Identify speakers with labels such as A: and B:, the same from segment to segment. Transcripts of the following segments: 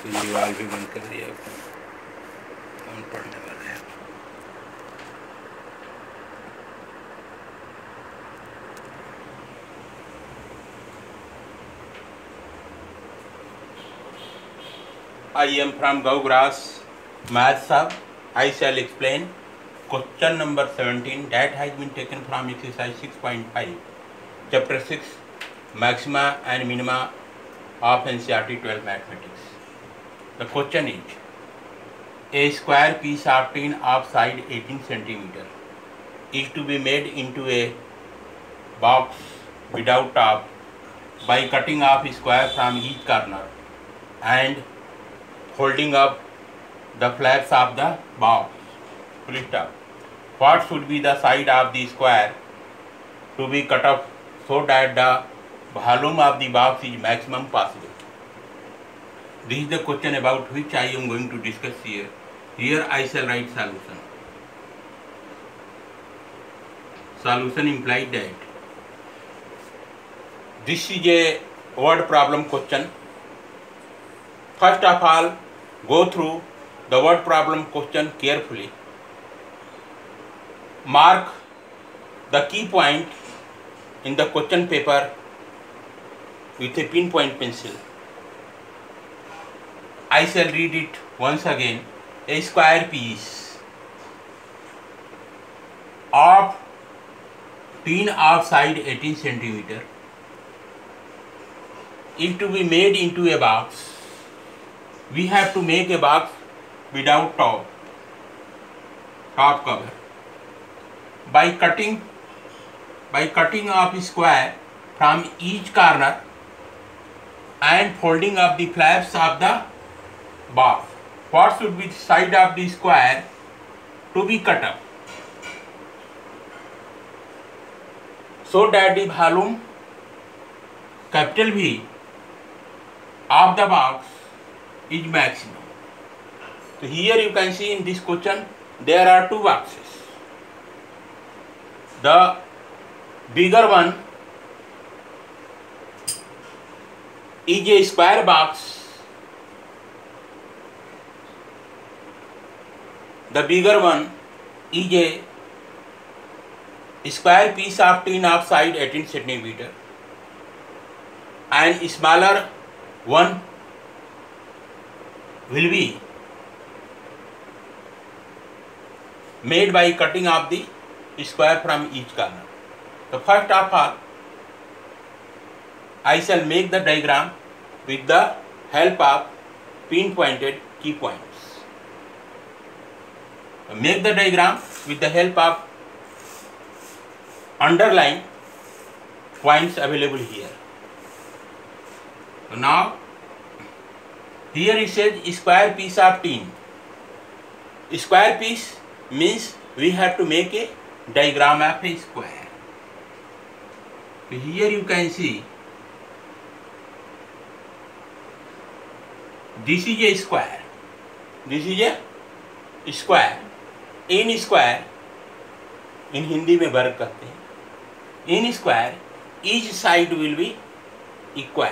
A: दीवार भी बंद कर दिया, कौन पढ़ने वाला है। I am from Gaugrass Math Sub. I shall explain question number 17 that has been taken from exercise 6.5, chapter 6, maxima and minima of NCERT 12 mathematics. The question is, a square piece of tin of side 18 cm is to be made into a box without top by cutting off square from each corner and holding up the flaps of the box. Full stop. What should be the side of the square to be cut off so that the volume of the box is maximum possible? This is the question about which I am going to discuss here. Here I shall write solution. Solution implies that this is a word problem question. First of all, go through the word problem question carefully. Mark the key point in the question paper with a pinpoint pencil. I shall read it once again. A square piece of tin of side 18 cm is to be made into a box. We have to make a box without top cover by cutting off square from each corner and folding up the flaps of the box. What should be the side of the square to be cut up so that the volume capital V of the box is maximum. So here you can see in this question there are two boxes. The bigger one is a square box. The bigger one is a square piece of tin of side 18 cm and smaller one will be made by cutting off the square from each corner. So first of all, I shall make the diagram with the help of pinpointed key points. Make the diagram with the help of underline points available here. So now here it says square piece of tin. Square piece means we have to make a diagram of a square. So here you can see this is a square. This is a square. In square, in Hindi में वर्ग कहते हैं. In square, each side will be equal.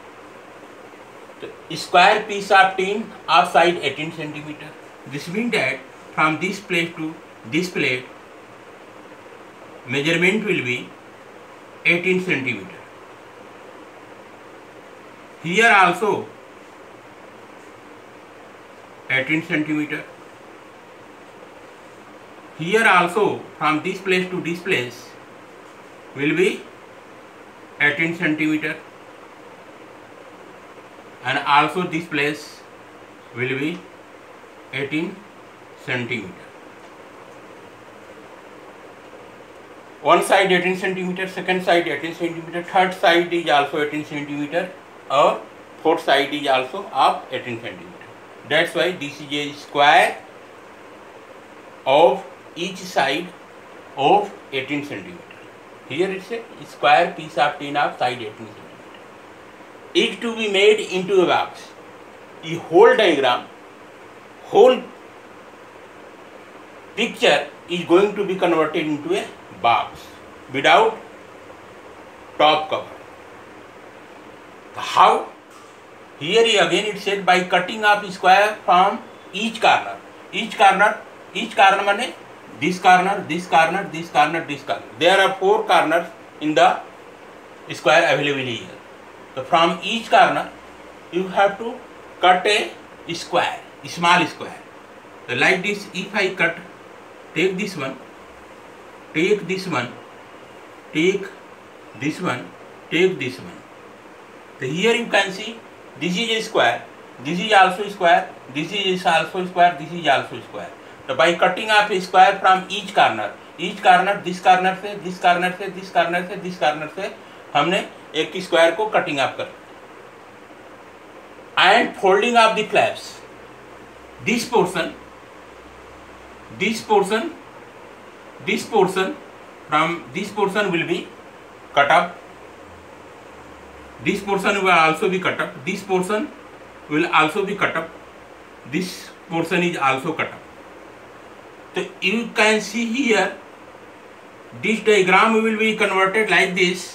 A: So square piece of tin of side 18 cm. This means that from this plate to this plate, measurement will be 18 cm. Here also 18 cm. Here also from this place to this place will be 18 cm. And also this place will be 18 cm. One side 18 cm, second side 18 cm, third side is also 18 cm, or fourth side is also of 18 cm. That's why this is a square of each side of 18 cm. Here it's a square piece of tin of side 18 cm. Is to be made into a box. The whole diagram, whole picture is going to be converted into a box without top cover. How? Here again it said by cutting off square from each corner. Each corner माने this corner, this corner, this corner, this corner. There are 4 corners in the square available here. So from each corner you have to cut a square, a small square. So like this, if I cut, take this one, take this one, take this one, take this one. So here you can see this is a square, this is also square, this is also square, this is also square. So by cutting off a square from each corner, this corner से, this corner से, this corner से, this corner से हमने एक square को cutting off कर, and folding of the flaps. This portion from this portion will be cut up. This portion will also be cut up. This portion will also be cut up. This portion is also cut up. So you can see here, this diagram will be converted like this.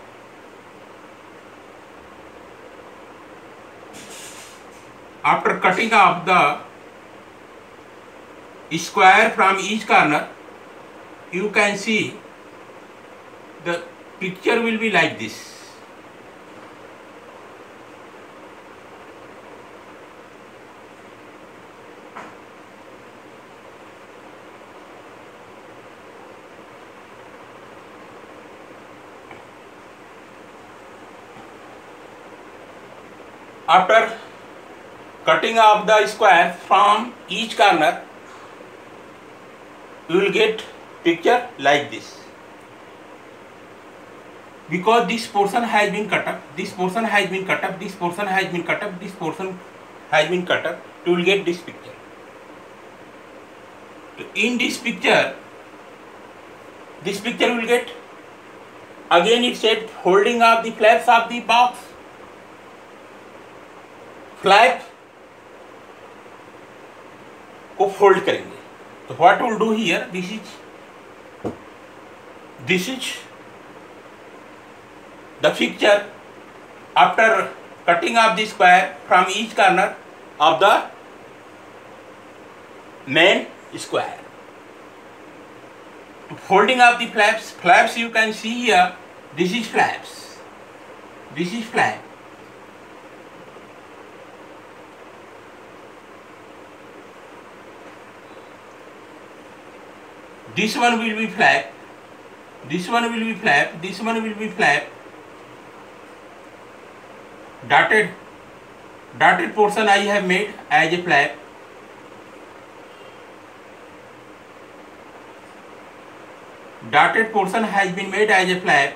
A: After cutting off the square from each corner, you can see the picture will be like this. After cutting off the square from each corner, you will get picture like this. Because this portion has been cut up, this portion has been cut up, this portion has been cut up, this portion has been cut up, you will get this picture. So in this picture will get, again it said folding of the flaps of the box. Flap को fold करेंगे. तो what will do here, this is the picture after cutting off the square from each corner of the main square. Folding of the flaps you can see here, this is flaps, this is flap. This one will be flap, this one will be flap, this one will be flap. Dotted portion I have made as a flap. Dotted portion has been made as a flap.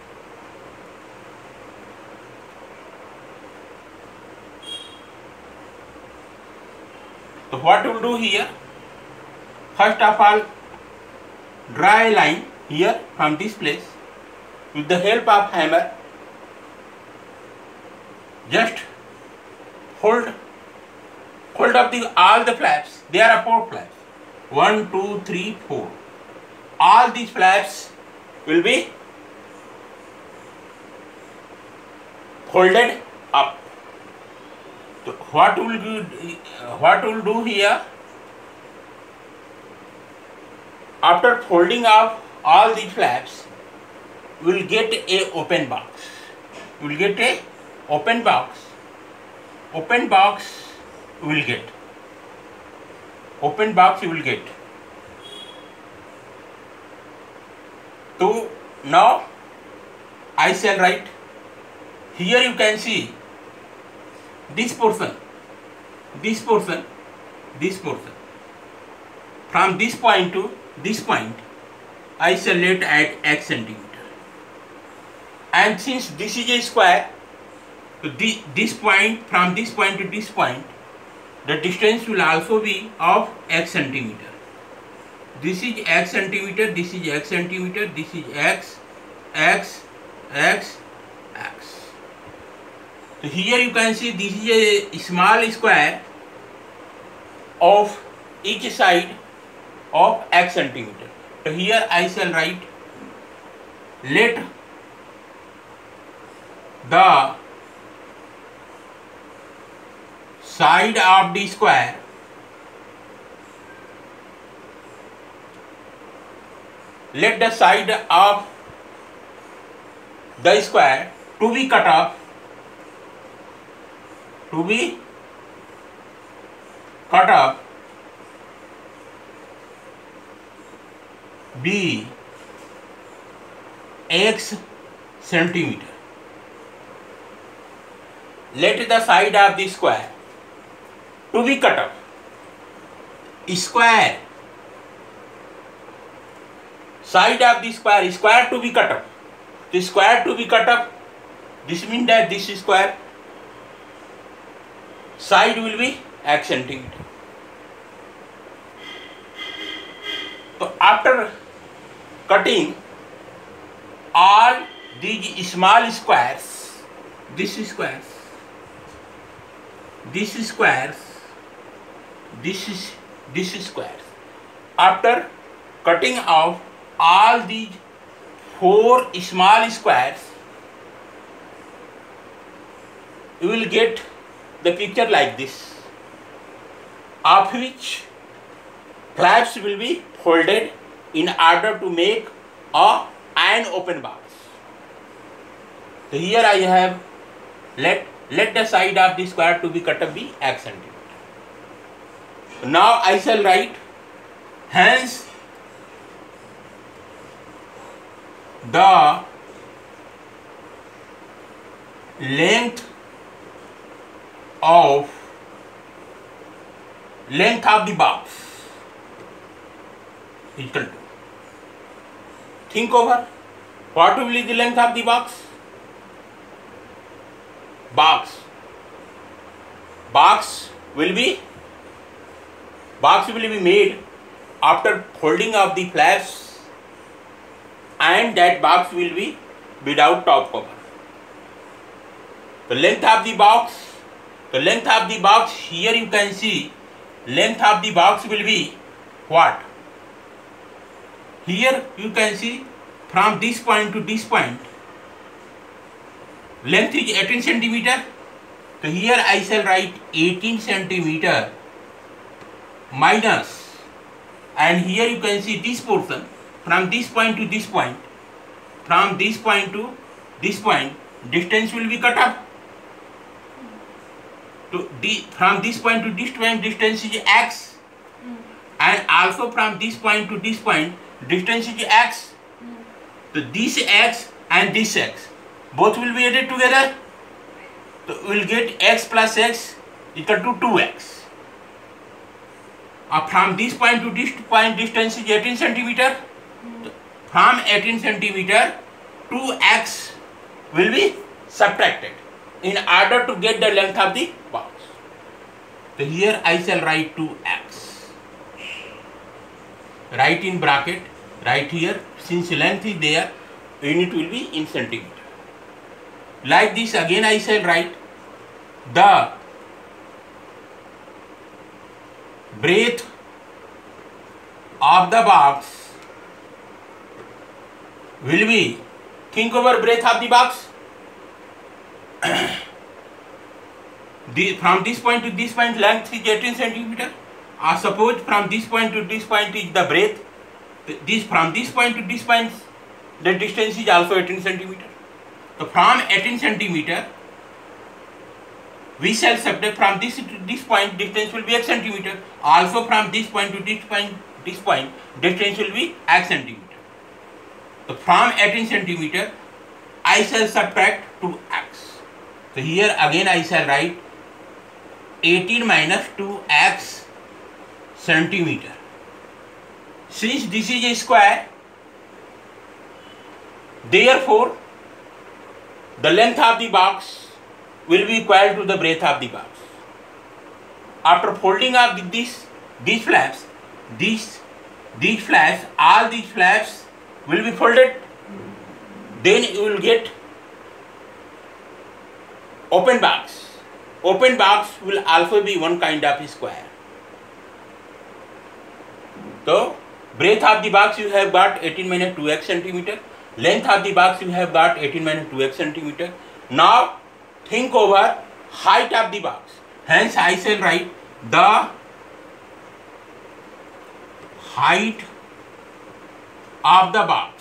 A: So what we will do here, first of all, draw a line here from this place with the help of hammer. Just hold up all the flaps. There are 4 flaps. 1, 2, 3, 4. All these flaps will be folded up. So what will do here? After folding off all the flaps, we will get a open box. We will get a open box. Open box we will get. Open box you will get. So now I shall write. Here you can see this portion, this portion, this portion. From this point to this point, I shall let at x centimeter. And since this is a square, so this point, from this point to this point, the distance will also be of x centimeter. This is x centimeter, this is x centimeter, this is x, x, x, x. So here you can see this is a small square of each side of x centimeter. So here I shall write, let the side of the square let the side of the square to be cut off be x centimeter. Let the side of the square to be cut off. Square side of the square to be cut off. The square to be cut off. This means that this square side will be x centimeter. So after cutting all these small squares, this squares, after cutting off all these 4 small squares, you will get the picture like this, of which flaps will be folded in order to make an open box. So here I have let the side of the square to be cut off be x centimeter. Now I shall write, hence the length of the box is equal to, think over, what will be the length of the box? Box will be made after folding of the flaps, and that box will be without top cover. The length of the box, here you can see length of the box will be what? Here you can see from this point to this point length is 18 centimeter. So here I shall write 18 centimeter minus, and here you can see this portion from this point to this point, distance will be cut off. From this point to this point distance is x, and also from this point to this point distance is x. So this x and this x both will be added together. So we will get x plus x equal to 2x. From this point to this point distance is 18 centimeter. From 18 centimeter 2x will be subtracted in order to get the length of the box. So here I shall write 2x. Write in bracket, right here, since length is there, unit will be in centimeter. Like this again I shall write the breadth of the box will be, think over breadth of the box. From this point to this point length is 18 centimeter. Suppose from this point to this point is the breadth. From this point to this point the distance is also 18 centimeter. So from 18 centimeter we shall subtract from this to this point distance will be x centimeter. Also from this point to this point distance will be x centimeter. So from 18 centimeter I shall subtract 2x. So here again I shall write 18 minus 2x centimeter. Since this is a square, therefore the length of the box will be equal to the breadth of the box. After folding up these flaps, all these flaps will be folded. Then you will get open box. Open box will also be one kind of square. So breadth of the box you have got 18 minus 2x centimeter. Length of the box you have got 18 minus 2x centimeter. Now think over height of the box. Hence I shall write the height of the box.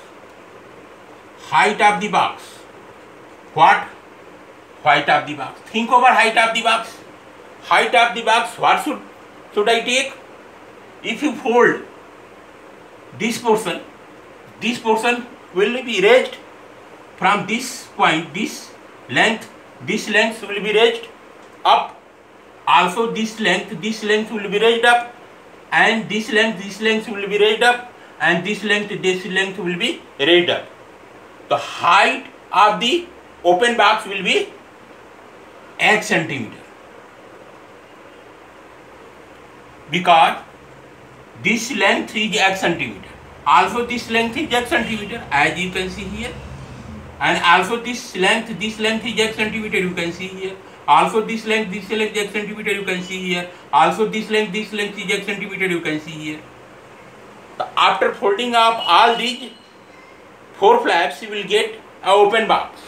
A: Height of the box. What? Height of the box. Think over height of the box. Height of the box, what should I take? If you fold this portion will be raised from this point, this length will be raised up. Also this length will be raised up, and this length will be raised up, and this length will be raised up. The height of the open box will be x centimeter, because this length is x centimeter. Also this length is x centimeter, as you can see here, and also this length is x centimeter, you can see here. Also this length is x centimeter, you can see here. Also this length is x centimeter, you can see here. After folding up all these 4 flaps, you will get an open box.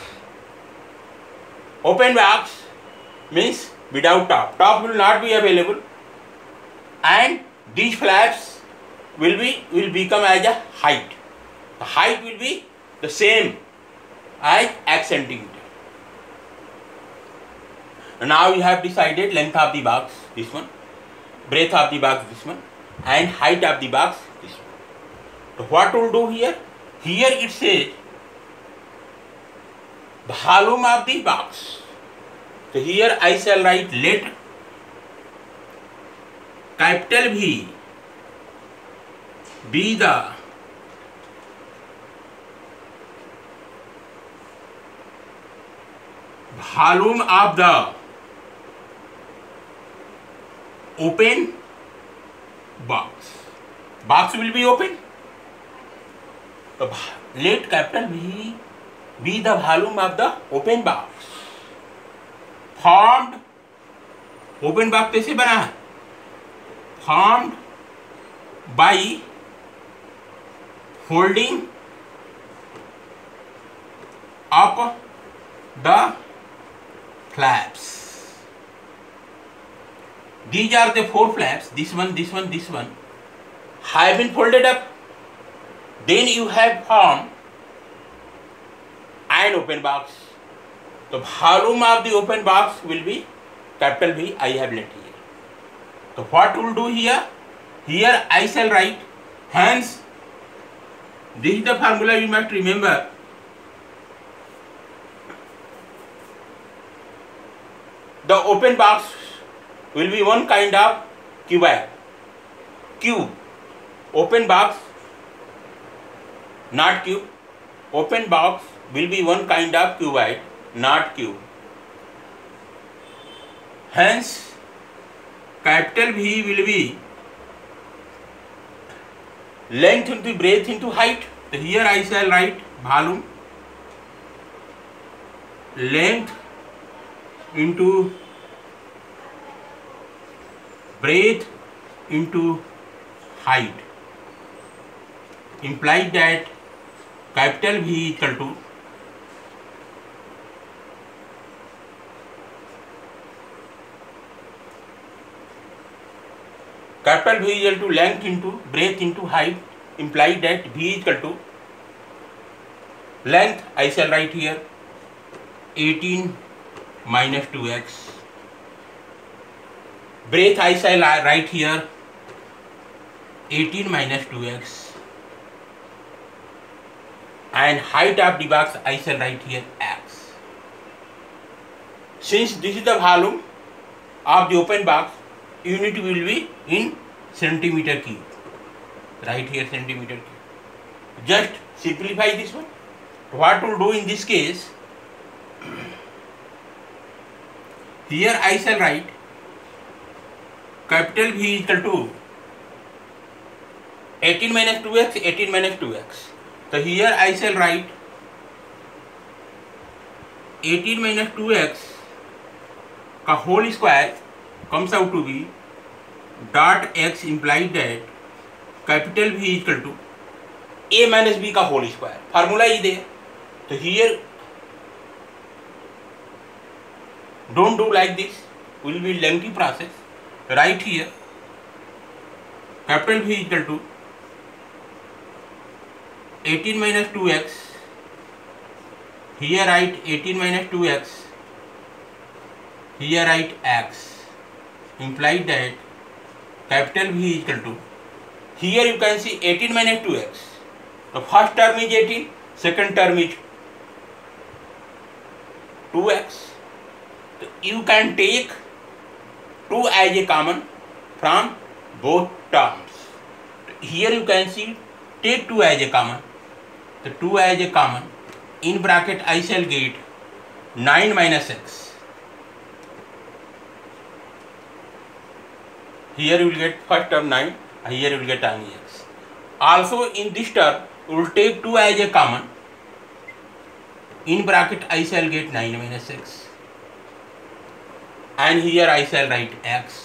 A: Open box means without top. Top will not be available, and these flaps will become as a height. The height will be the same as x centimeter. Now you have decided length of the box, this one, breadth of the box, this one, and height of the box, this one. So what we'll do here? Here it says volume of the box. So here I shall write let capital V be the volume of the open box. Box will be open. Let capital V be the volume of the open box. Formed, open box कैसे बना है? Formed by folding up the flaps. These are the 4 flaps. This one, have been folded up. Then you have formed an open box. The volume of the open box will be capital V. I have let here. So what we'll do here? Here I shall write. Hence, this is the formula you must remember. The open box will be one kind of cuboid. Cube. Open box, not cube. Open box will be one kind of cuboid, not cube. Hence, capital V will be length into breadth into height. So here I shall write volume, length into breadth into height, implies that capital V equal to capital V equal to length into breadth into height, implies that V equal to length. I shall write here 18 minus 2x. Breadth I shall write here 18 minus 2x, and height of the box I shall write here x. Since this is the volume of the open box, unit will be in centimeter cube. Right here centimeter cube. Just simplify this one. What we'll do in this case, here I shall write capital V equal to 18 minus 2x, 18 minus 2x. So here I shall write 18 minus 2x का whole square comes out to be dot x, implies that capital V equal to a minus b का whole square. Formula is there. So here don't do like this. will be lengthy process. Right here capital V equal to 18 minus 2x. Here write 18 minus 2x. Here write x. Implied that capital V equal to, here you can see 18 minus 2x. The first term is 18, second term is 2x. So you can take 2 as a common from both terms. Here you can see take 2 as a common. The 2 as a common, in bracket I shall get 9 minus x. Here you will get first term 9, here you will get only x. Also in this term we will take 2 as a common, in bracket I shall get 9 minus x, and here I shall write x.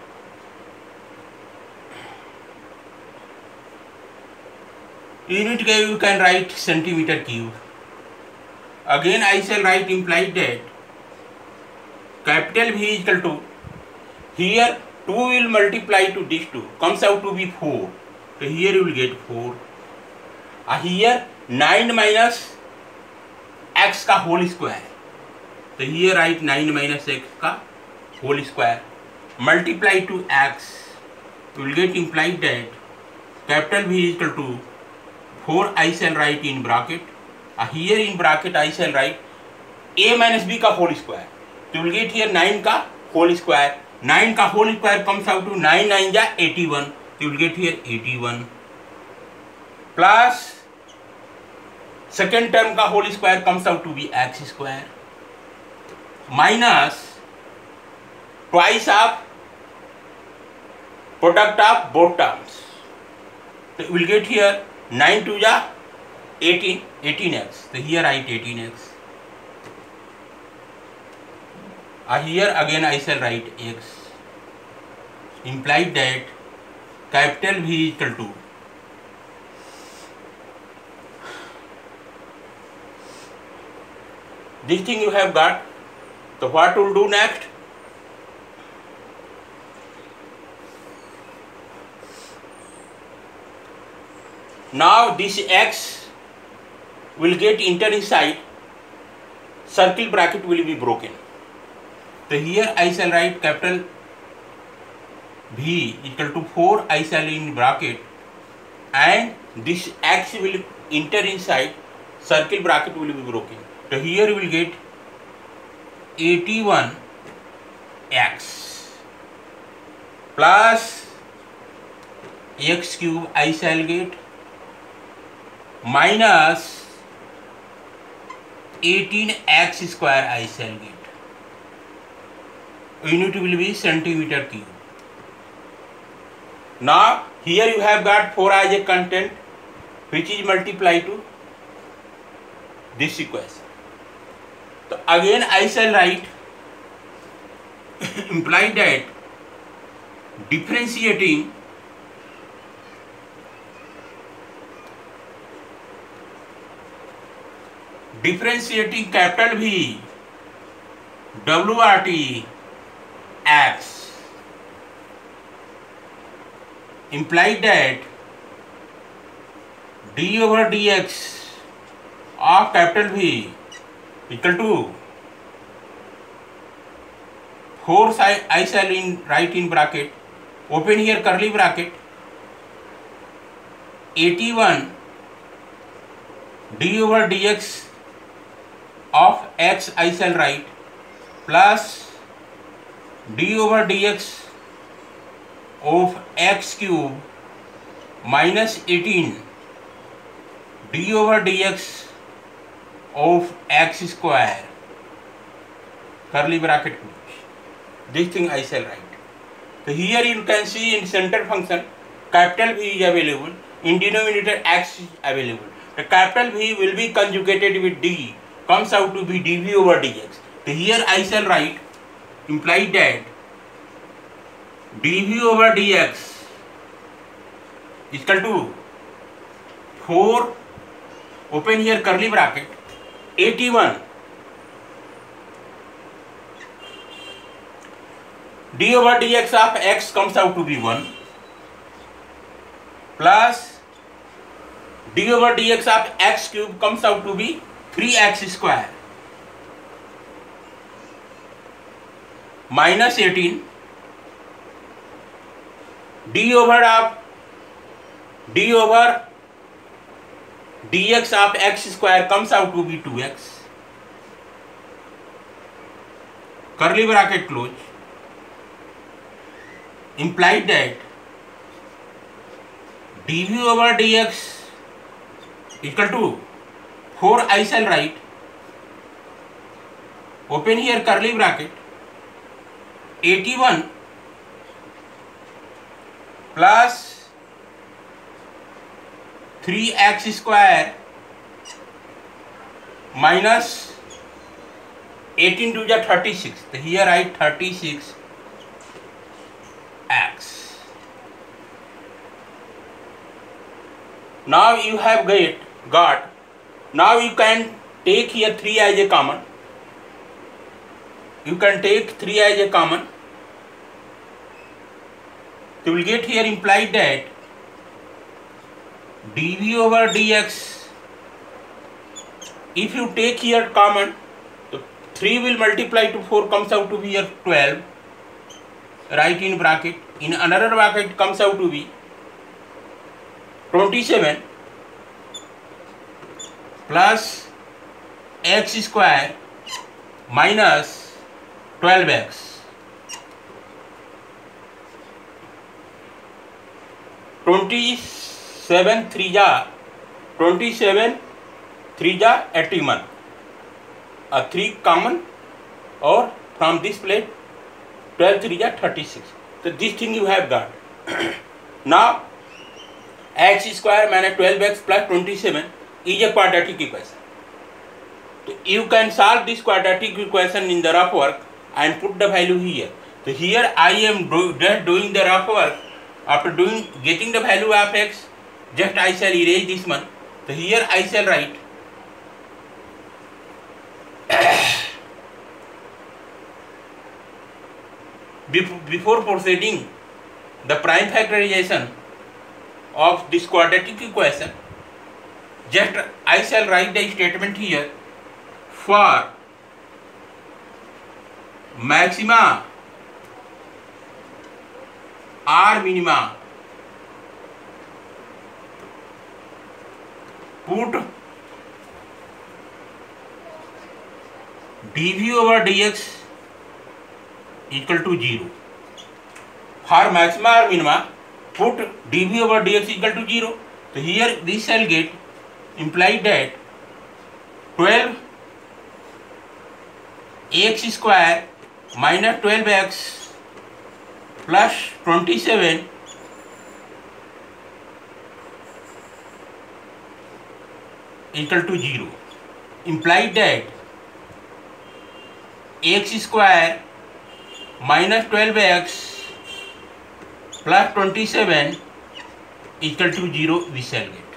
A: Unit you can write centimeter cube. Again I shall write implied that capital V is equal to, here 2 will multiply to this 2, comes out to be 4. So here you will get 4. Here 9 minus x का whole square. So here write 9 minus x का whole square. Multiply to x. You will get implied that capital V is equal to 4 I shall write in bracket. Here in bracket I shall write a minus b का whole square. So you will get here 9 का whole square. 9 का whole square comes out to 9 9 जा 81. You will get here 81 plus second term का whole square comes out to be x square minus twice of product of both terms. So you will get here 9 2 जा 18, 18x. So here write 18x. Here again I shall write x. Implied that capital V is equal to, this thing you have got. So what will do next? Now this x will get enter inside, circle bracket will be broken. So here I shall write capital V equal to 4 I shall in bracket, and this x will enter inside, circle bracket will be broken. So here you will get 81x plus x cube I shall get minus 18x square I shall get. Unit will be centimeter cube. Now here you have got 4 as a content, which is multiplied to this equation. So again I shall write implied that differentiating capital V WRT x, implied that d over dx of capital V equal to 4 I shall write in bracket, open here curly bracket, 81 d over dx of x I shall write plus d over dx of x cube minus 18 d over dx of x square, curly bracket close. This thing I shall write. So here you can see in center function capital V is available, in denominator x is available. The capital V will be conjugated with d, comes out to be dv over dx. So here I shall write implied that dv over dx is equal to 4, open here curly bracket, 81 d over dx of x comes out to be 1 plus d over dx of x cube comes out to be 3x square minus 18 d over dx of x square comes out to be 2x, curly bracket close, implied that dv over dx equal to 4, I shall write, open here curly bracket, 81 plus 3x square minus 18 to the 36. So here I 36x. Now you have got. Now you can take here 3 as a common. You can take 3 as a common. So we will get here implied that dv over dx, if you take here common, so 3 will multiply to 4 comes out to be here 12, right in bracket, in another bracket comes out to be 27 plus x square minus 12x. 27 3 जा 81, 3 common, or from this plate 12 3 जा 36. So this thing you have got. Now x square minus 12x plus 27 is a quadratic equation. So you can solve this quadratic equation in the rough work and put the value here. So here I am just doing the rough work. After getting the value of x, just I shall erase this one. So here I shall write before proceeding the prime factorization of this quadratic equation, just I shall write the statement here for maxima or minima, put dv over dx equal to 0. For maxima or minima, put dv over dx equal to 0. So here we shall get implied that 12 x square minus 12x plus 27 equal to 0, implied that x square minus 12x plus 27 equal to 0 we shall get.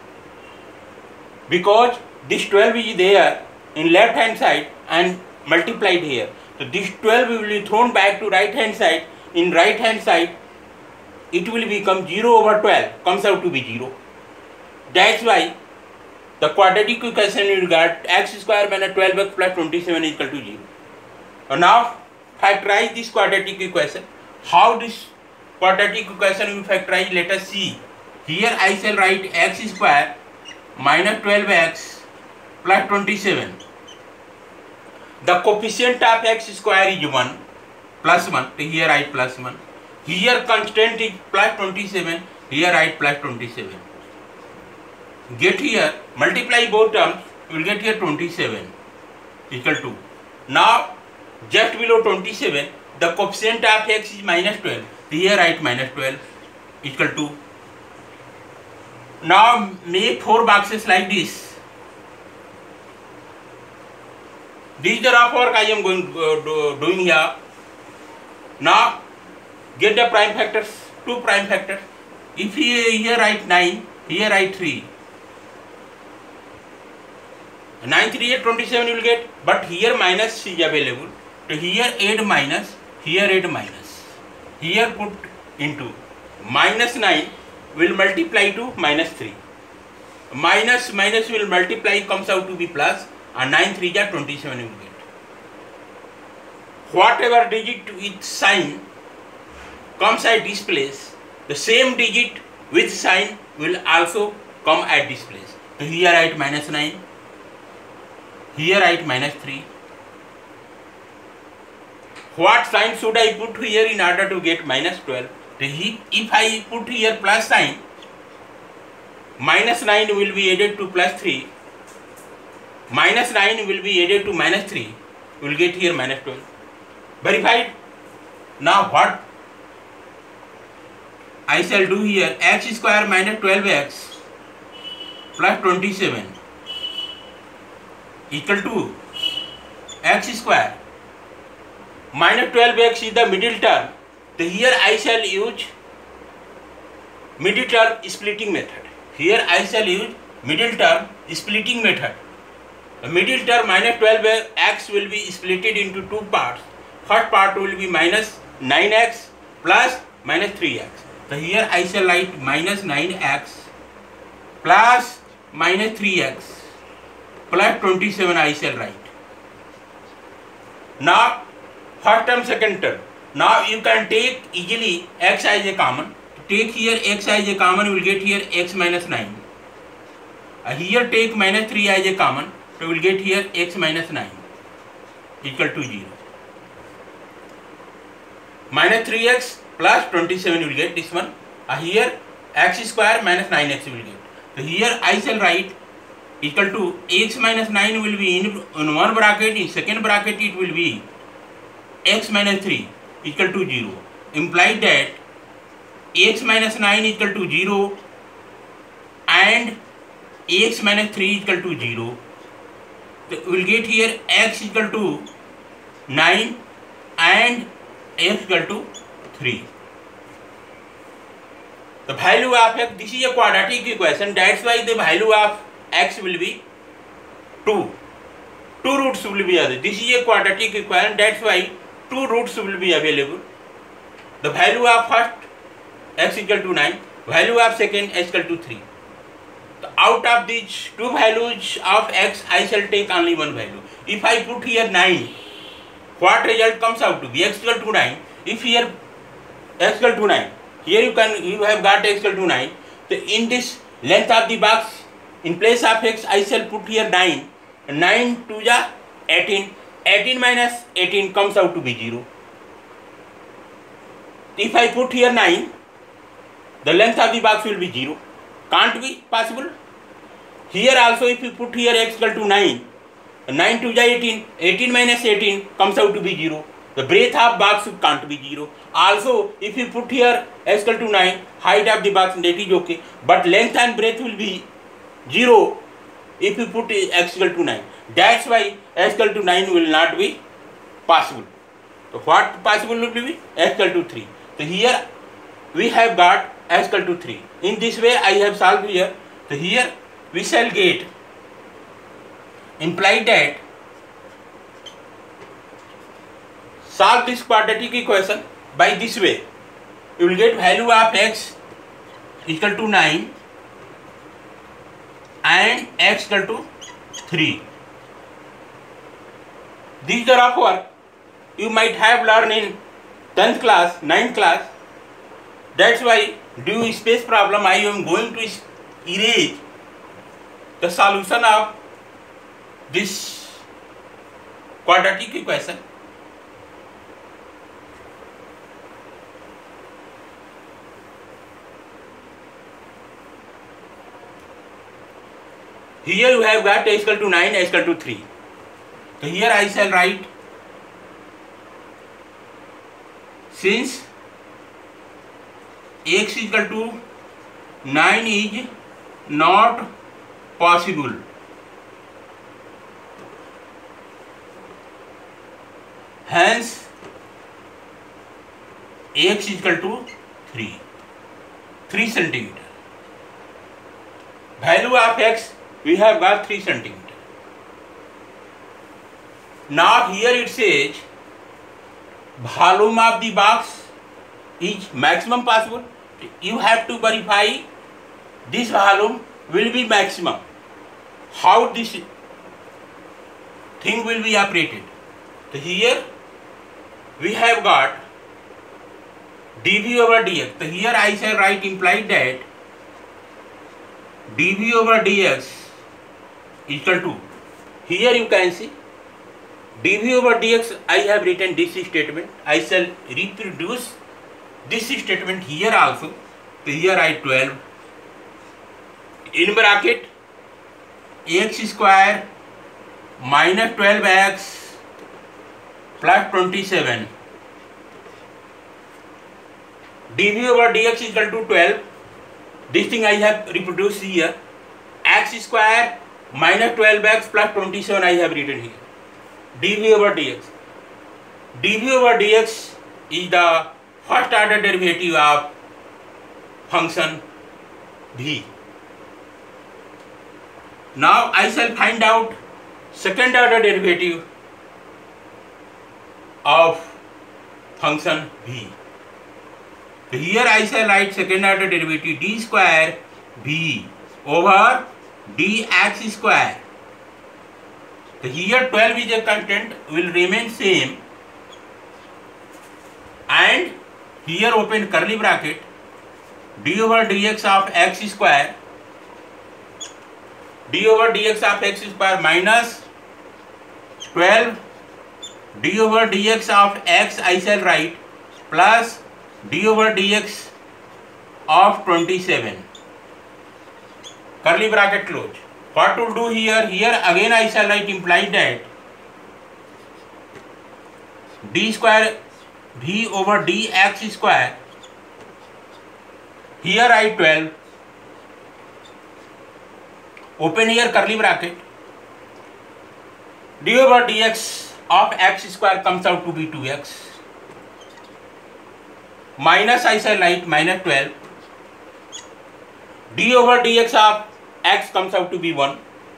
A: Because this 12 is there in left hand side and multiplied here. So this 12 will be thrown back to right hand side. In right hand side it will become 0 over 12, comes out to be 0. That's why the quadratic equation you got x square minus 12x plus 27 equal to 0. Now factorize this quadratic equation. How this quadratic equation will factorize, let us see. Here I shall write x square minus 12x plus 27. The coefficient of x square is 1, plus 1, so here write plus 1. Here constant is plus 27, here write plus 27. Get here, multiply both terms, you will get here 27 equal to. Now just below 27, the coefficient of x is minus 12, so here write minus 12 equal to. Now make 4 boxes like this. This is the rough work I am doing here. Now get the prime factors, 2 prime factors. If here write 9, here write 3. 9 3 8 27 you will get, but here minus is available. So here add minus, here add minus. here put into minus 9 will multiply to minus 3. Minus will multiply, comes out to be plus, and 9 3 ja 27 you will get. Whatever digit with sign comes at this place, the same digit with sign will also come at this place. So here write minus 9, here write minus 3. What sign should I put here in order to get minus 12? So if I put here plus sign, minus 9 will be added to plus 3, minus 9 will be added to minus 3, we will get here minus 12. Verified? Now what I shall do here, x square minus 12x plus 27 equal to x square minus 12x is the middle term. So here I shall use middle term splitting method. Here I shall use middle term splitting method. The middle term minus 12x will be split into two parts. First part will be minus 9x plus minus 3x. So here I shall write minus 9x plus minus 3x plus 27 I shall write. Now first term, second term. Now you can take easily x as a common. Take here x as a common, you will get here x minus 9. Here take minus 3 as a common, so you will get here x minus 9 equal to 0. Minus 3x plus 27 you will get this one. Here x square minus 9x you will get. So here I shall write equal to x minus 9 will be in one bracket, in second bracket it will be x minus 3 equal to 0. Implied that x minus 9 equal to 0 and x minus 3 equal to 0. So we will get here x equal to 9 and x equal to 3. The value of x, this is a quadratic equation, that's why the value of x will be 2. Two roots will be available. This is a quadratic equation, that's why two roots will be available. The value of first x equal to 9, value of second x equal to 3. So out of these two values of x, I shall take only one value. If I put here 9, what result comes out to be? X equal to 9. If here x equal to 9, here you have got x equal to 9. So in this length of the box, in place of x, I shall put here 9. 9 to the 18. 18 minus 18 comes out to be 0. If I put here 9, the length of the box will be 0. Can't be possible. Here also if you put here x equal to 9, 9 to the 18, 18 minus 18 comes out to be 0. The breadth of box can't be 0. Also if you put here x equal to 9, height of the box, that is okay. But length and breadth will be 0 if you put x equal to 9. That's why x equal to 9 will not be possible. So what possible will be? X equal to 3. So here we have got x equal to 3. In this way I have solved here. So here we shall get, implied that solve this quadratic equation by this way. You will get value of x equal to 9 and x equal to 3. This the rough work you might have learned in 10th class, 9th class. That's why due to space problem I am going to erase the solution of this quadratic equation. Here you have got x equal to 9, x equal to 3. So here I shall write, since x equal to 9 is not possible, hence x equal to 3 centimeter. Value of x we have got 3 centimeter. Now here it says volume of the box is maximum possible. You have to verify this volume will be maximum. How this thing will be operated? So here we have got dV over dx. So here I shall write implied that dV over dx equal to, here you can see dV over dx, I have written this statement. I shall reproduce this statement here also. So here I 12 in bracket x square minus 12x plus 27 dV over dx equal to 12. This thing I have reproduced here. X square minus 12x plus 27 I have written here. dV over dx. dV over dx is the first order derivative of function v. Now I shall find out second order derivative of function v. So here I shall write second order derivative d square v over dx square. So here 12 is a constant, will remain same, and here open curly bracket d over dx of x square, d over dx of x square minus 12 d over dx of x I shall write plus d over dx of 27, curly bracket close. What to do here? Here again I shall write implied that d square v over dx square, here I 12, open here curly bracket, d over dx of x square comes out to be 2x, minus I shall write minus 12, d over dx of x comes out to be 1,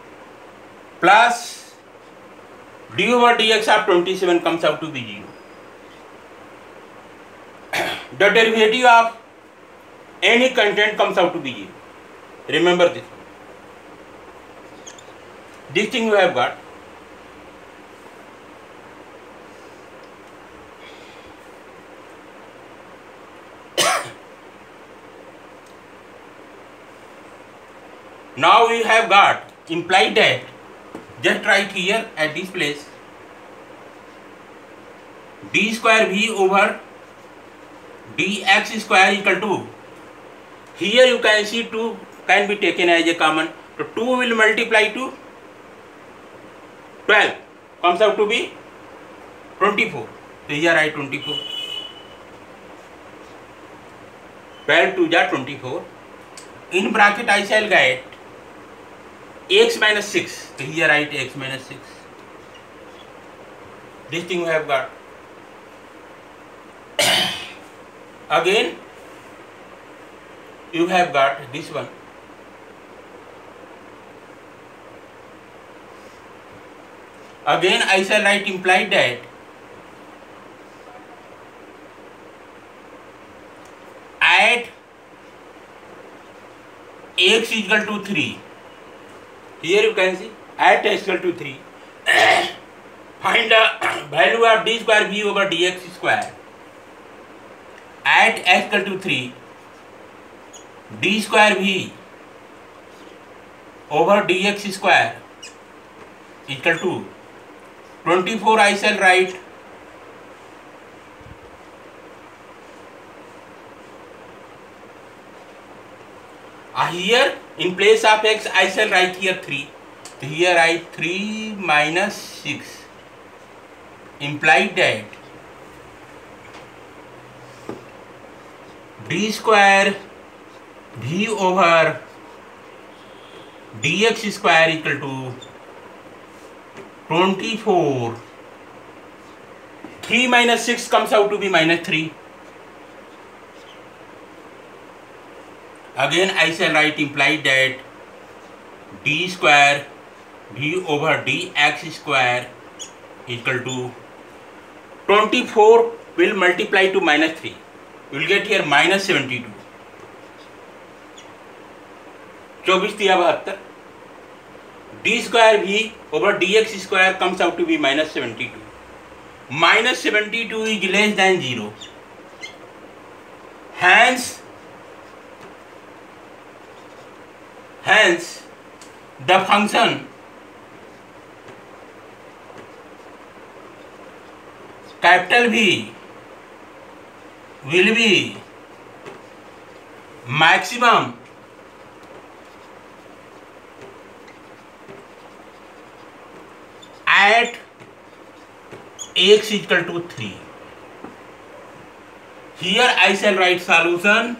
A: plus d over dx of 27 comes out to be 0. The derivative of any constant comes out to be 0. Remember this. This thing you have got. Now we have got implied that, just write here at this place, d square v over dx square equal to, here you can see 2 can be taken as a common, so 2 will multiply to 12 comes out to be 24, so here I 24, 12 to the 24, in bracket I shall get x minus 6, so here write x minus 6, this thing we have got. Again you have got this one, again I shall write implied that at x is equal to 3, here you can see at x equal to 3, find the value of d square v over dx square. At x equal to 3, d square v over dx square equal to 24 I shall write, here in place of x I shall write here 3, so here I 3 minus 6, implied that d square v over dx square equal to 24, 3 minus 6 comes out to be minus 3. Again I shall write implied that d square v over dx square equal to 24 will multiply to minus 3. You will get here minus 72. 24 दिया 72. D square V over dx square comes out to be minus 72. Minus 72 is less than 0. Hence the function capital V will be maximum at x is equal to 3. Here I shall write solution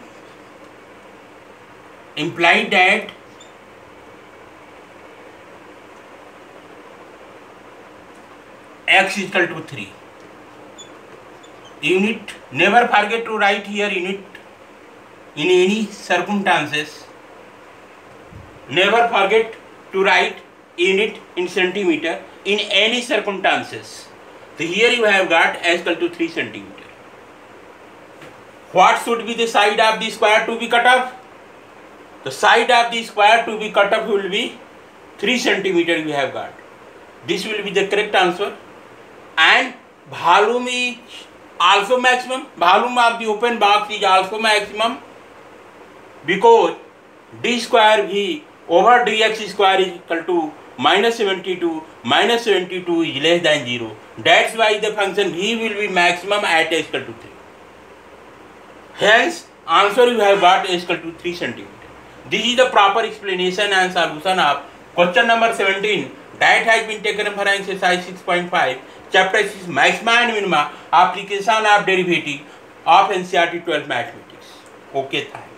A: implied that x is equal to 3. Unit, never forget to write here unit in any circumstances. Never forget to write unit in centimeter in any circumstances. So here you have got s equal to 3 centimeter. What should be the side of the square to be cut off? The side of the square to be cut off will be 3 centimeter we have got. This will be the correct answer. And volume is also maximum. Volume of the open box is also maximum because d square v over dx square is equal to minus 72. Minus 72 is less than 0. That's why the function v will be maximum at s equal to 3. Hence, answer you have got s equal to 3 centimeter. This is the proper explanation and solution of question number 17 that has been taken for exercise 6.5. Chapter 6 Maxima and Minima, application of derivative of NCERT 12 mathematics. Okay, thanks.